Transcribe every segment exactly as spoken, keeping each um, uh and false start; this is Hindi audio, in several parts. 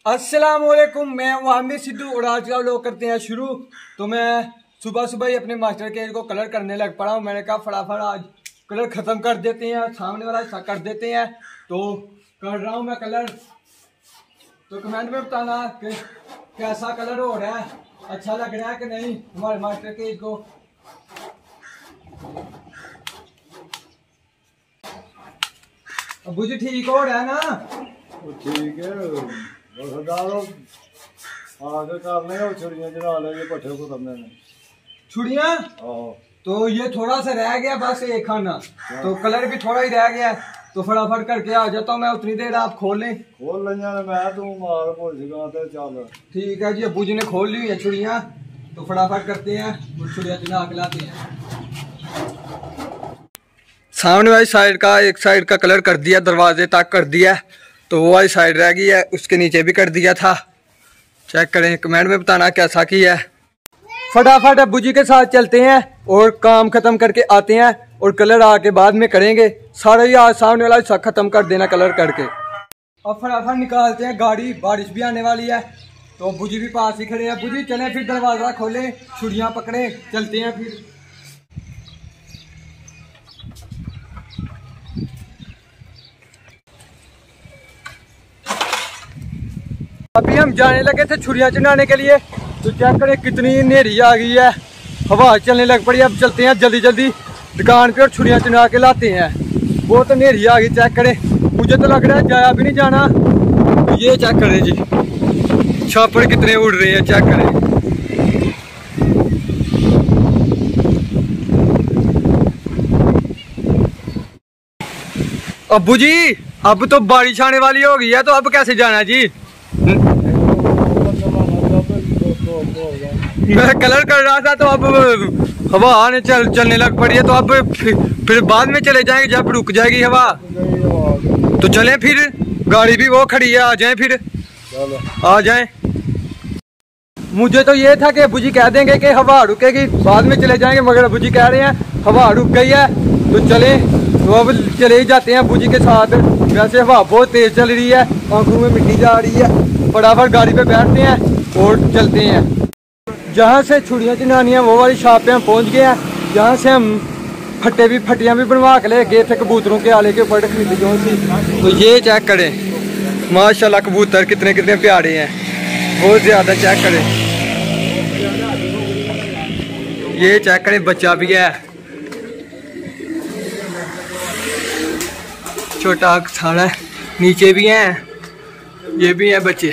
अस्सलामुअलैकुम, मैं वामिर सिद्धू और आज का लोग करते हैं शुरू। तो मैं सुबह सुबह ही अपने मास्टर केज को कलर करने लग पड़ा हूँ। मैंने कहा फटाफट आज कलर ख़त्म कर देते हैं, सामने वाला हिस्सा कर देते हैं। तो कर रहा हूँ मैं कलर। तो कमेंट में बताना कि कैसा कलर हो रहा है, अच्छा लग रहा है कि नहीं हमारे मास्टर केज को। अबू जी ठीक हो रहा है ना? ठीक है, आगे करने छुड़ियाँ चढ़ा लेंगे पट्ठे को करने में। छुड़ियाँ तो ये थोड़ा सा रह गया, बस एक खाना तो कलर भी थोड़ा ही रह गया, तो फटाफट करके आ जाता हूँ मैं। उतनी देर आप खोल लें। खोल लेंगे मैं, तू मार भूल सिखाते चल। ठीक है जी, अबू जी ने खोल ली है छुड़ियाँ, तो फटाफट करते हैं छुड़ियाँ चढ़ा के लाते हैं। सामने वाली साइड का एक साइड का कलर कर दिया, दरवाजे तक कर दिया, तो वो वाली साइड रह गई है, उसके नीचे भी कर दिया था। चेक करें, कमेंट में बताना कैसा किया है। फटाफट अब्बू जी के साथ चलते हैं और काम खत्म करके आते हैं, और कलर आके बाद में करेंगे। सारा ही आज सामने वाला हिस्सा खत्म कर देना कलर करके। अब फटाफट निकालते हैं गाड़ी, बारिश भी आने वाली है। तो अब्बू जी भी पास ही खड़े हैं। अब्बू जी चलें फिर, दरवाजा खोलें, छुड़ियाँ पकड़े, चलते हैं फिर। अभी हम जाने लगे थे छुड़ियाँ चढ़ाने के लिए, तो चेक करें कितनी अंधेरी आ गई है, हवा चलने लग पड़ी। अब चलते हैं जल्दी जल्दी दुकान पे और छुड़ियाँ चढ़ा के लाते हैं। बहुत अंधेरी आ गई, चेक करें। मुझे तो लग रहा है जाया भी नहीं जाना। तो ये चेक करें जी, छापड़ कितने उड़ रहे हैं, चेक करें। अब्बू जी अब तो बारिश आने वाली हो गई है, तो अब कैसे जाना जी? मैं कलर कर रहा था, तो अब हवा आने चल चलने लग पड़ी है, तो अब फिर, फिर बाद में चले जाएंगे जब रुक जाएगी हवा। तो चलें फिर, गाड़ी भी वो खड़ी है, आ जाएं फिर, आ जाएं। मुझे तो ये था कि अब्बू जी कह देंगे कि हवा रुकेगी, बाद में चले जाएंगे, मगर अब्बू जी कह रहे हैं हवा रुक गई है तो चलें। तो अब चले ही जाते हैं अब्बू जी के साथ। वैसे हवा बहुत तेज चल रही है, आंखों में मिट्टी जा रही है। फटाफट गाड़ी पे बैठते हैं और चलते हैं। जहाँ से छुड़ियाँ चढ़ानी है वो वाली शॉप पे हम पहुँच गए हैं, जहाँ से हम फट्टे भी फटियाँ भी बनवा के ले गए थे कबूतरों के आले के ऊपर खरीदी जो सी। तो ये चेक करें, माशाल्लाह कबूतर कितने कितने प्यारे हैं, बहुत ज़्यादा। चेक करें, ये चेक करें, बच्चा भी है, छोटा सारा है, नीचे भी हैं, ये भी हैं बच्चे,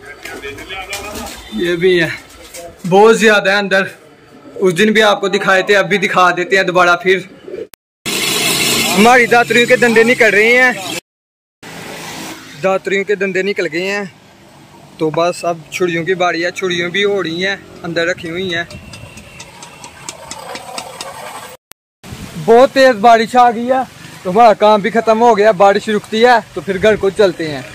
ये भी हैं, बहुत ज्यादा है अंदर। उस दिन भी आपको दिखाए थे, अब भी दिखा देते हैं दोबारा फिर। हमारी दातरियों के धंधे निकल रहे हैं, दातरियों के धंधे निकल गए हैं। तो बस अब छुड़ियों की बारी है, छुड़ियों भी हो रही हैं, अंदर रखी हुई हैं। बहुत तेज बारिश आ गई है, तो हमारा काम भी खत्म हो गया। बारिश रुकती है तो फिर घर को चलते हैं।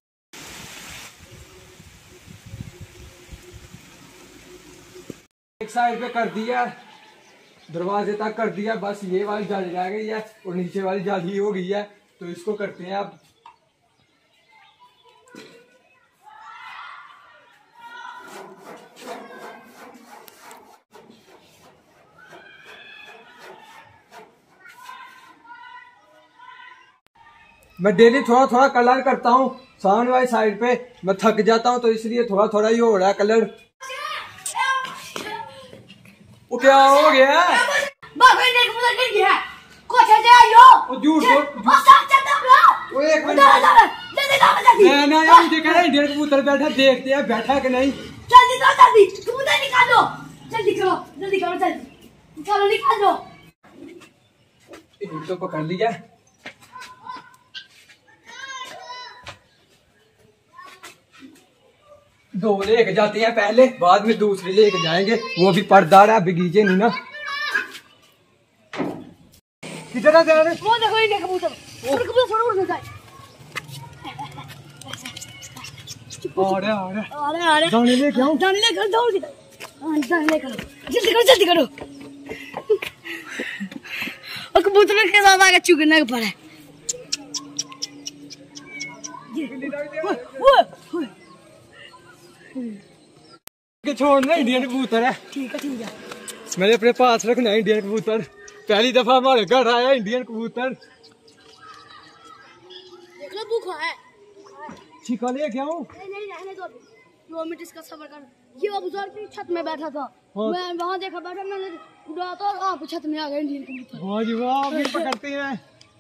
एक साइड पे कर दिया, दरवाजे तक कर दिया, बस ये वाली जाली रह गई है और नीचे वाली जाली हो गई है, तो इसको करते हैं अब। मैं डेली थोड़ा थोड़ा कलर करता हूँ सामने वाली साइड पे, मैं थक जाता हूँ, तो इसलिए थोड़ा थोड़ा ही हो रहा है कलर। वो क्या हो गया? मुझे कह रहे डेढ़ कबूतर बैठा, देखते हैं बैठा कि नहीं। जल्दी करो, जल्दी कबूतर निकालो, जल्दी करो, जल्दी करो, जल्दी चलो निकालो। एक तो पकड़ लिया, दो लेके जाते हैं पहले, बाद में दूसरे लेके जाएंगे, वो भी पर्दार है, बिगीजे नहीं ना। किधर है? वो देखो ये कबूतर, और कबूतर छोड़ उड़ जाए। आ रहा आ रहा आ रहा आ रहा दाने लेके आऊं? दाने लेकर दौड़ के हां, दाने लेकर जल्दी करो, जल्दी करो। और कबूतर के साथ आगे चुगने के पड़े। वो वो मुझे छोड़ना, इंडियन कबूतर है। ठीक है ठीक है। मैंने अपने पास रखना है इंडियन कबूतर। पहली दफा हमारे घर आया इंडियन कबूतर। देख लो भूखा है। छिका ले क्या हूँ? नहीं नहीं रहने दो, दो मिनट इसका सब्र कर। ये अब उधर की छत में बैठा था, हाँ। मैं वहाँ देखा बैठा, मैंने उड़ा तो आप छत में आ गए इंडियन कबूतर। वाह जी वाह, अभी पकड़ते हैं।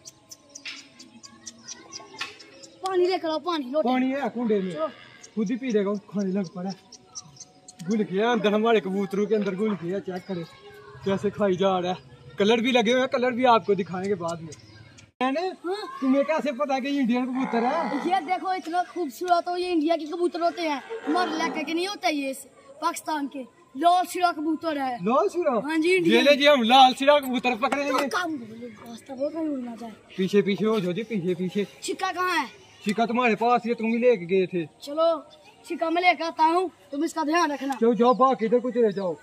पानी लेकर आओ, पानी लोटे। पानी है कुंडे में, खुद ही पी देगा, खाने लग पड़ा। घुल गया अंदर, हमारे कबूतरों के अंदर घुल गया। चेक करे कैसे खाई जा रहा है। कलर भी लगे हुए हैं, कलर भी आपको दिखाएंगे बाद में। मैंने हाँ? तुम्हें कैसे पता कि ये इंडियन कबूतर है? ये देखो इतना खूबसूरत हो, ये इंडिया के कबूतर होते हैं, हमारे इलाके के नहीं होता ये, पाकिस्तान के लाल सिरा कबूतर है। लाल सिरा? हाँ जी, ये ले जी, हम लाल सिरा कबूतर पकड़ेंगे। काम करो, रास्ता वो कहीं उड़ना जाए। पीछे पीछे हो जाओ जी, पीछे पीछे। छिक्का कहाँ है? छिका तुम्हारे पास, ये तुम ही लेके गए थे। चलो छिक्का मैं लेकर आता हूँ, तुम इसका ध्यान रखना। चलो जाओ, बाहर इधर कुछ रह जाओ,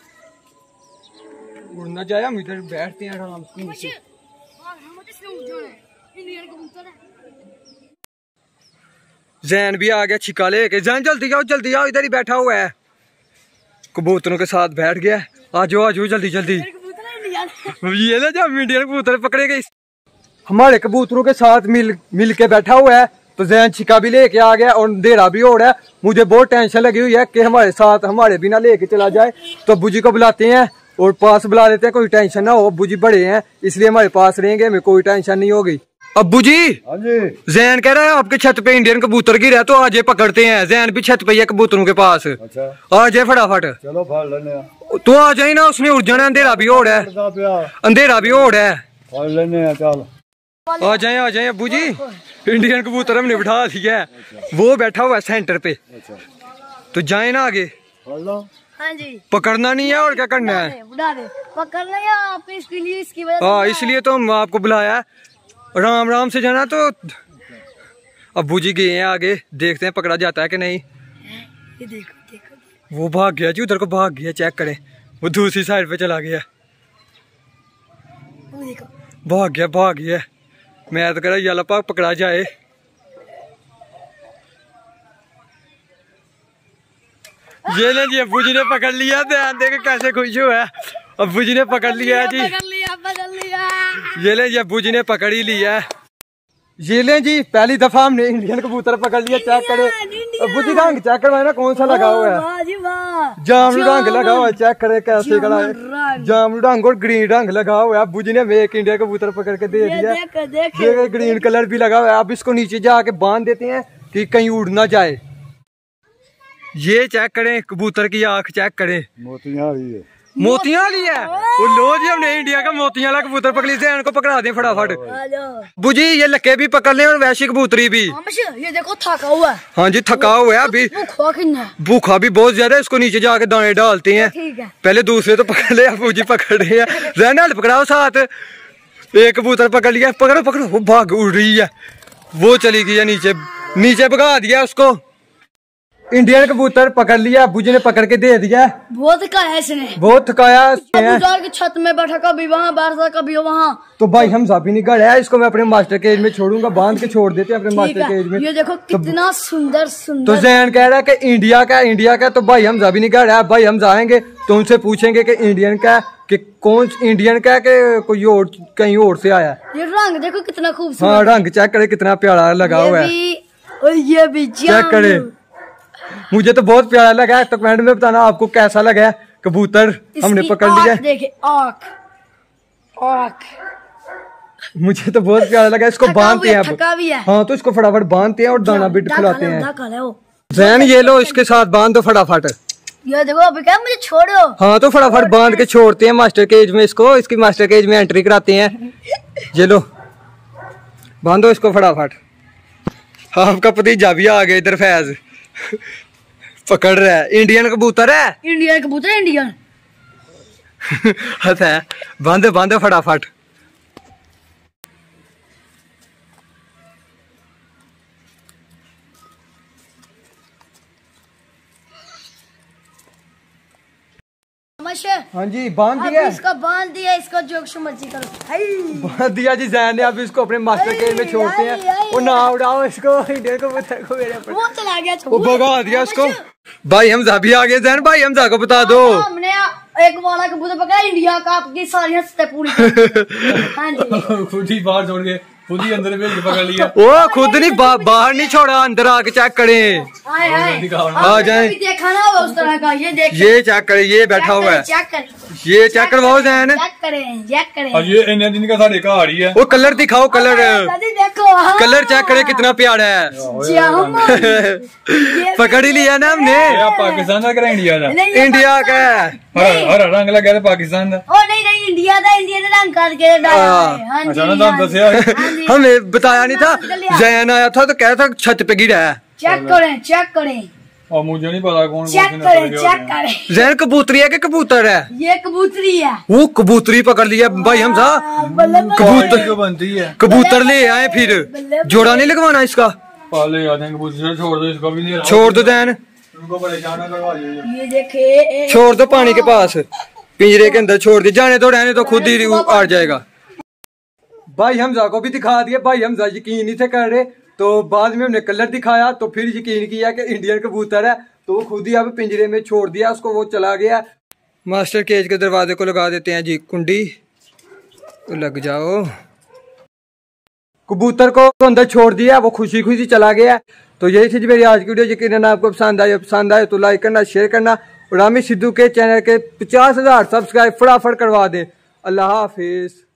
उड़ना जाए। हम इधर बैठते हैं आराम से नीचे। हम इसमें उड़ जाए, इंडियन कबूतर है। जैन भी आ गया छिका लेके। जैन जल्दी आओ, जल्दी आओ, इधर ही बैठा हुआ है, कबूतरों के साथ बैठ गया। आ जाओ आ जाओ जल्दी जल्दी। कबूतर है इंडियन। ये ले जब इंडियन कबूतर पकड़ेगा। हमारे कबूतरों के साथ मिल मिल के बैठा हुआ है, तो जैन छिका भी लेके आ गया और अंधेरा भी हो रहा है। मुझे बहुत टेंशन लगी हुई है कि हमारे साथ हमारे बिना लेके चला जाए। तो अब्बू जी को बुलाते हैं और पास बुला लेते हैं, कोई टेंशन ना हो। अब्बू जी बड़े हैं इसलिए हमारे पास रहेंगे, हमें कोई टेंशन नहीं होगी। अब्बू जी, हाँ जी, जैन कह रहा है आपके छत पे इंडियन कबूतर गिरा है, तो आज ये पकड़ते हैं। जैन भी छत पे ही है कबूतरों के पास। अच्छा आ जाए फटाफट। चलो फड़ लेने आ। तो आ जाए ना, उसने उड़ जाना, अंधेरा भी हो रहा है। पड़दा पिया, अंधेरा भी हो रहा है। फड़ लेने आ, चल। आ जाए आ जाए अब्बू जी। इंडियन कबूतर हमने बिठा दिया है, वो बैठा हुआ है सेंटर पे। अच्छा तो जाए ना आगे। फड़ लो। हाँ जी, पकड़ना नहीं है और क्या करना है? उड़ा दे, पकड़ना है आपको, इसके लिए इसकी वजह से। हाँ, इसलिए तो हम आपको बुलाया है। राम राम से जाना। तो अब्बू जी गए हैं आगे, देखते हैं पकड़ा जाता है कि नहीं। ये देखो देखो, वो भाग गया जी, उधर को भाग गया। चेक करें, वो दूसरी साइड पे चला गया। वो देखो, भाग गया भाग गया। मैं तो कह रहा याला पाक पकड़ा जाए। ये ले जी, अब्बू जी ने पकड़ लिया। ध्यान देके कैसे खुश हुआ है। अब्बू जी ने पकड़ लिया है जी। पकड़ लिया पकड़ लिया। ये ले जी, अब्बू जी ने पकड़ ही लिया है। ये ले जी, पहली दफा हमने इंडियन कबूतर पकड़ लिया। चेक करे अब्बू जी, रंग चेक करवाए ना, कौन सा लगा हुआ है। वाह जी वाह, जामुन रंग लगा हुआ है। चेक करे कैसे करा है। रंग। जामुन रंग और ग्रीन रंग लगा हुआ है। अब्बू जी ने हमें एक इंडियन कबूतर पकड़ के दे ये दिया। देख देख, ये ग्रीन कलर भी लगा हुआ है। अब इसको नीचे जाके बांध देते हैं कि कहीं उड़ ना जाए। ये चेक करें, कबूतर की आंख चेक करें, मोतियां हुई है। मोतियां ली है। वो लो जी, हमने इंडिया का मोतियां वाला कबूतर पकड़ लिया। इनको पकड़ा दें फटाफट। आ जाओ। अब्बू जी, ये लक्के भी पकड़ लें और वैसी कबूतरी भी। हाँ मशी, ये देखो थका हुआ है। हाँ जी, थका हुआ है अभी, भूखा कितना है। भूखा भी बहुत ज्यादा है। इसको नीचे जाके दाने डालते हैं। ठीक है, पहले दूसरे तो पकड़ ले, अब्बू जी पकड़ रहे हैं। रहने पकड़ाओ साथ। एक कबूतर पकड़ लिया, पकड़ो पकड़ो। वो भाग उड़ रही है, वो चली गई है नीचे, नीचे भगा दिया उसको। इंडियन कबूतर पकड़ लिया, अब्बू जी ने पकड़ के दे दिया। बहुत थका है इसने, बहुत थकाया है। की छत में बैठा, कभी वहाँ बैठता कभी वहाँ। तो भाई हम साबी नहीं गया है, इसको मैं अपने मास्टर केज में छोड़ूंगा, बांध के छोड़ देते हैं अपने ठीक मास्टर केज में। है, ये देखो कितना सुंदर तो सुंदर। जैन कह रहा है कि इंडिया का इंडिया का। तो भाई हम साबी नहीं गया है। भाई हम जाएंगे तो उनसे पूछेंगे कि इंडियन का, कि कौन इंडियन का, कि कोई और कहीं और से आया। ये रंग देखो कितना खूबसूरत। हाँ, रंग चेक करे कितना प्यारा लगा हुआ है। ये भी और ये भी चेक करे, मुझे तो बहुत प्यारा लगा है। तो कमेंट में बताना आपको कैसा लगा है कबूतर हमने पकड़ लिया। देखिए आँख आँख, मुझे तो बहुत प्यारा लगा। इसको बांधते हैं अब। थका भी है। हाँ, तो इसको फटाफट बांधते हैं और दाना भी खिलाते हैं। दाखल है वो। जैन ये लो, इसके साथ बांध दो फटाफट। ये देखो अभी क्या, मुझे छोड़ो। हाँ, तो फटाफट बांध के छोड़ते हैं मास्टर केज में इसको। इसकी मास्टर केज में एंट्री कराते हैं। ये लो, बांधो इसको फटाफट। आपका भतीजा भी आ गया इधर, फैज पकड़ रहा है। इंडियन कबूतर है। इंडियन कबूतर, इंडियन। हंस है। बांधो बांधो फटाफट। रामश हाँ जी बांध अब दिया इसको बांध दिया, इसको जो मर्जी करो। हाय। बांध दिया जी जैन ने। अब इसको अपने मास्टर केज में छोड़ते हैं। वो ना उड़ाओ इसको, इंडियन कबूतर को मेरे ऊपर। वो चला गया, वो भगा दिया उसको। भाई हमजा भी आ गए जैन, भाई हमजा को बता दो। हमने एक वाला कबूतर पकड़ा इंडिया का, आपकी सारी हंसते पूरी। हाँ जी खुद ही बाहर छोड़ के खुद ही अंदर भेज के पकड़ लिया। वो खुद नहीं बा, बाहर नहीं छोड़ा, अंदर आके चेक करें। आए आए आ जाए। देखा ना उस तरह का, ये देख, ये चेक करे, ये बैठा हुआ है, चेक करें, ये चेक करवाओ जैन। चेक करें, चेक करें। और ये इन्हें दिन का साढ़े का आ रही है। वो कलर दिखाओ, कलर दादी देखो, हाँ। कलर चेक करे कितना प्यारा है। जाम। ये पकड़ ही लिया ना हमने। ये पाकिस्तान का इंडिया का? नहीं, ये इंडिया का हरा हरा रंग लगा था पाकिस्तान का। ओ नहीं नहीं, इंडिया का, इंडिया का रंग करके डाला है। हाँ जी, अच्छा ना नाम हाँ जी, दसिया। हाँ जी। हमें बताया नहीं था। जैन आया था तो कह था छत पे गिरा है। चेक करें, चेक करें, और मुझे नहीं पता कौन चेक करें, चेक करें। जैन कबूतरी है कि कबूतर है? ये कबूतरी है। वो कबूतरी पकड़ लिया भाई हमजा। बल्ले कबूतर को बनती है। कबूतर ले आए, फिर जोड़ा नहीं लगवाना इसका। पहले याद है कबूतर छोड़ दो, इसको भी नहीं छोड़ दो जैन, उनको परेशान करवा दीजिए। ये देखे, छोड़ दो पानी के पास, पिंजरे के अंदर छोड़ दी। जाने तो रहने तो खुद ही आ जाएगा। भाई हमजा को भी दिखा दिया। भाई हमजा यकीन नहीं थे कर रहे, तो बाद में हमने कलर दिखाया तो फिर यकीन किया कि इंडियन कबूतर है, तो वो खुद ही अब पिंजरे में छोड़ दिया उसको, वो चला गया। मास्टर केज के दरवाजे को लगा देते हैं जी कुंडी, तो लग जाओ। कबूतर को अंदर छोड़ दिया, वो खुशी खुशी चला गया। तो यही थी मेरी आज की वीडियो। यकीनन आपको पसंद आई, पसंद आए तो लाइक करना, शेयर करना, और रामी सिद्धू के चैनल के पचास हजार सब्सक्राइब फटाफट करवा दे। अल्लाह हाफिज।